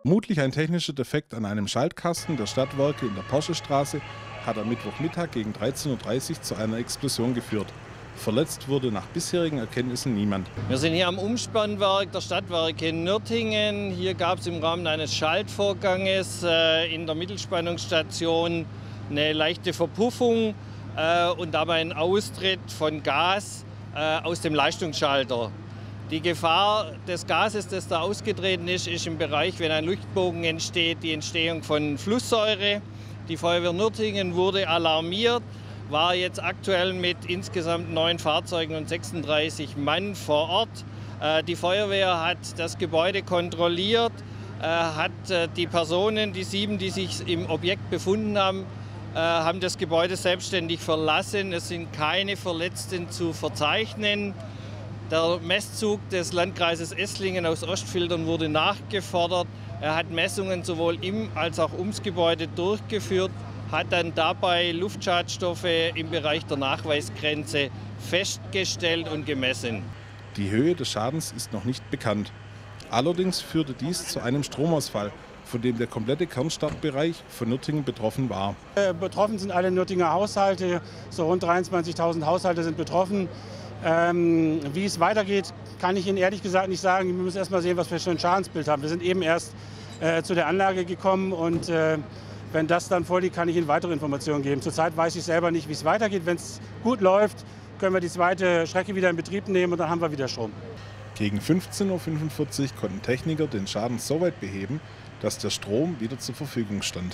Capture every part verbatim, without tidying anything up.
Vermutlich ein technischer Defekt an einem Schaltkasten der Stadtwerke in der Porschestraße hat am Mittwochmittag gegen dreizehn Uhr dreißig zu einer Explosion geführt. Verletzt wurde nach bisherigen Erkenntnissen niemand. Wir sind hier am Umspannwerk der Stadtwerke Nürtingen. Hier gab es im Rahmen eines Schaltvorganges äh, in der Mittelspannungsstation eine leichte Verpuffung äh, und dabei einen Austritt von Gas äh, aus dem Leistungsschalter. Die Gefahr des Gases, das da ausgetreten ist, ist im Bereich, wenn ein Luftbogen entsteht, die Entstehung von Flusssäure. Die Feuerwehr Nürtingen wurde alarmiert, war jetzt aktuell mit insgesamt neun Fahrzeugen und sechsunddreißig Mann vor Ort. Die Feuerwehr hat das Gebäude kontrolliert, hat die Personen, die sieben, die sich im Objekt befunden haben, haben das Gebäude selbstständig verlassen. Es sind keine Verletzten zu verzeichnen. Der Messzug des Landkreises Esslingen aus Ostfildern wurde nachgefordert. Er hat Messungen sowohl im als auch ums Gebäude durchgeführt, hat dann dabei Luftschadstoffe im Bereich der Nachweisgrenze festgestellt und gemessen. Die Höhe des Schadens ist noch nicht bekannt. Allerdings führte dies zu einem Stromausfall, von dem der komplette Kernstadtbereich von Nürtingen betroffen war. Betroffen sind alle Nürtinger Haushalte, so rund dreiundzwanzigtausend Haushalte sind betroffen. Ähm, wie es weitergeht, kann ich Ihnen ehrlich gesagt nicht sagen. Wir müssen erst mal sehen, was wir für ein Schadensbild haben. Wir sind eben erst äh, zu der Anlage gekommen und äh, wenn das dann vorliegt, kann ich Ihnen weitere Informationen geben. Zurzeit weiß ich selber nicht, wie es weitergeht. Wenn es gut läuft, können wir die zweite Strecke wieder in Betrieb nehmen und dann haben wir wieder Strom. Gegen fünfzehn Uhr fünfundvierzig konnten Techniker den Schaden so weit beheben, dass der Strom wieder zur Verfügung stand.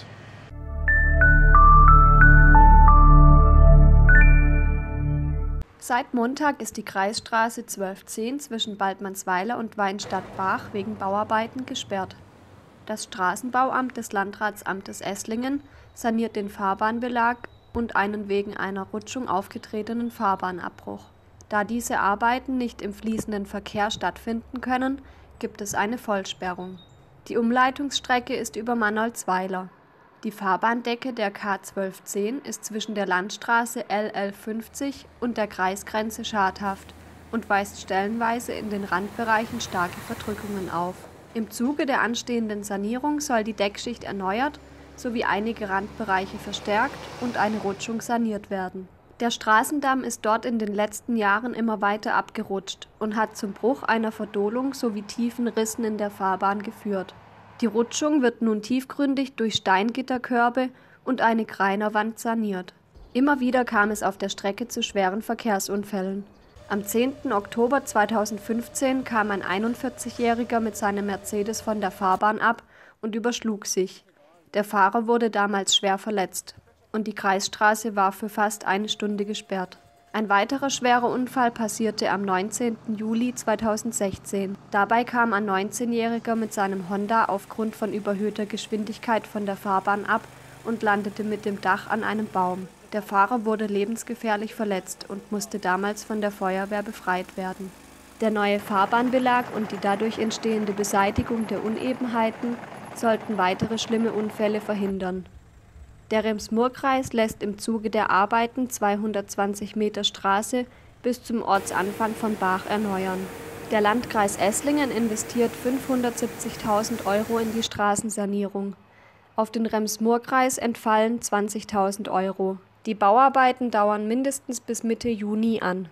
Seit Montag ist die Kreisstraße zwölf zehn zwischen Baldmannsweiler und Weinstadt-Bach wegen Bauarbeiten gesperrt. Das Straßenbauamt des Landratsamtes Esslingen saniert den Fahrbahnbelag und einen wegen einer Rutschung aufgetretenen Fahrbahnabbruch. Da diese Arbeiten nicht im fließenden Verkehr stattfinden können, gibt es eine Vollsperrung. Die Umleitungsstrecke ist über Mannolzweiler. Die Fahrbahndecke der K zwölf zehn ist zwischen der Landstraße L L fünfzig und der Kreisgrenze schadhaft und weist stellenweise in den Randbereichen starke Verdrückungen auf. Im Zuge der anstehenden Sanierung soll die Deckschicht erneuert sowie einige Randbereiche verstärkt und eine Rutschung saniert werden. Der Straßendamm ist dort in den letzten Jahren immer weiter abgerutscht und hat zum Bruch einer Verdolung sowie tiefen Rissen in der Fahrbahn geführt. Die Rutschung wird nun tiefgründig durch Steingitterkörbe und eine Greinerwand saniert. Immer wieder kam es auf der Strecke zu schweren Verkehrsunfällen. Am zehnten Oktober zweitausendfünfzehn kam ein einundvierzigjähriger mit seinem Mercedes von der Fahrbahn ab und überschlug sich. Der Fahrer wurde damals schwer verletzt und die Kreisstraße war für fast eine Stunde gesperrt. Ein weiterer schwerer Unfall passierte am neunzehnten Juli zweitausendsechzehn. Dabei kam ein neunzehnjähriger mit seinem Honda aufgrund von überhöhter Geschwindigkeit von der Fahrbahn ab und landete mit dem Dach an einem Baum. Der Fahrer wurde lebensgefährlich verletzt und musste damals von der Feuerwehr befreit werden. Der neue Fahrbahnbelag und die dadurch entstehende Beseitigung der Unebenheiten sollten weitere schlimme Unfälle verhindern. Der Rems-Murr-Kreis lässt im Zuge der Arbeiten zweihundertzwanzig Meter Straße bis zum Ortsanfang von Bach erneuern. Der Landkreis Esslingen investiert fünfhundertsiebzigtausend Euro in die Straßensanierung. Auf den Rems-Murr-Kreis entfallen zwanzigtausend Euro. Die Bauarbeiten dauern mindestens bis Mitte Juni an.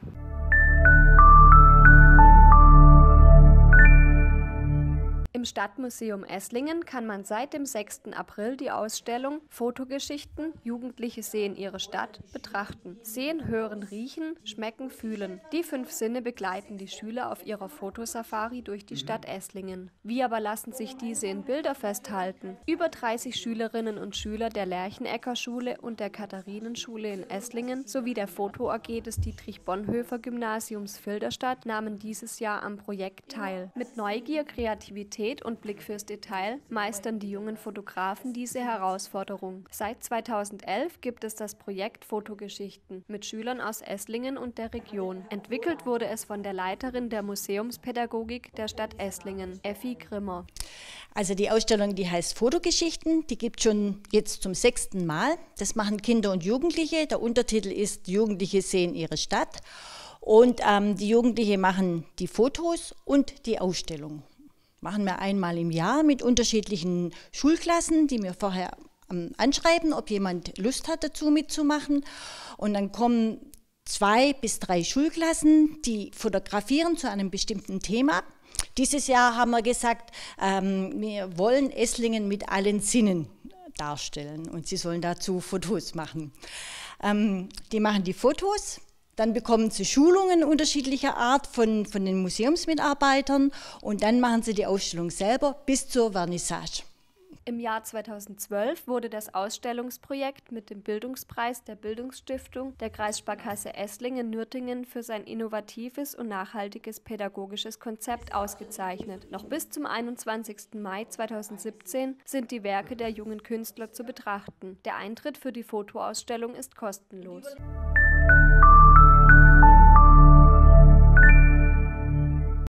Im Stadtmuseum Esslingen kann man seit dem sechsten April die Ausstellung Fotogeschichten – Jugendliche sehen ihre Stadt betrachten. Sehen, hören, riechen, schmecken, fühlen. Die fünf Sinne begleiten die Schüler auf ihrer Fotosafari durch die Stadt Esslingen. Wie aber lassen sich diese in Bilder festhalten? Über dreißig Schülerinnen und Schüler der Lerchenecker-Schule und der Katharinenschule in Esslingen sowie der Foto-A G des Dietrich-Bonhoeffer-Gymnasiums Filderstadt nahmen dieses Jahr am Projekt teil. Mit Neugier, Kreativität und Blick fürs Detail meistern die jungen Fotografen diese Herausforderung. Seit zweitausendelf gibt es das Projekt Fotogeschichten mit Schülern aus Esslingen und der Region. Entwickelt wurde es von der Leiterin der Museumspädagogik der Stadt Esslingen, Effi Grimmer. Also die Ausstellung, die heißt Fotogeschichten, die gibt es schon jetzt zum sechsten Mal. Das machen Kinder und Jugendliche. Der Untertitel ist Jugendliche sehen ihre Stadt. Und ähm, die Jugendlichen machen die Fotos und die Ausstellung. Machen wir einmal im Jahr mit unterschiedlichen Schulklassen, die wir vorher ähm, anschreiben, ob jemand Lust hat dazu mitzumachen. Und dann kommen zwei bis drei Schulklassen, die fotografieren zu einem bestimmten Thema. Dieses Jahr haben wir gesagt, ähm, wir wollen Esslingen mit allen Sinnen darstellen und sie sollen dazu Fotos machen. Ähm, die machen die Fotos, dann bekommen sie Schulungen unterschiedlicher Art von, von den Museumsmitarbeitern und dann machen sie die Ausstellung selber bis zur Vernissage. Im Jahr zweitausendzwölf wurde das Ausstellungsprojekt mit dem Bildungspreis der Bildungsstiftung der Kreissparkasse Esslingen-Nürtingen für sein innovatives und nachhaltiges pädagogisches Konzept ausgezeichnet. Noch bis zum einundzwanzigsten Mai zweitausendsiebzehn sind die Werke der jungen Künstler zu betrachten. Der Eintritt für die Fotoausstellung ist kostenlos.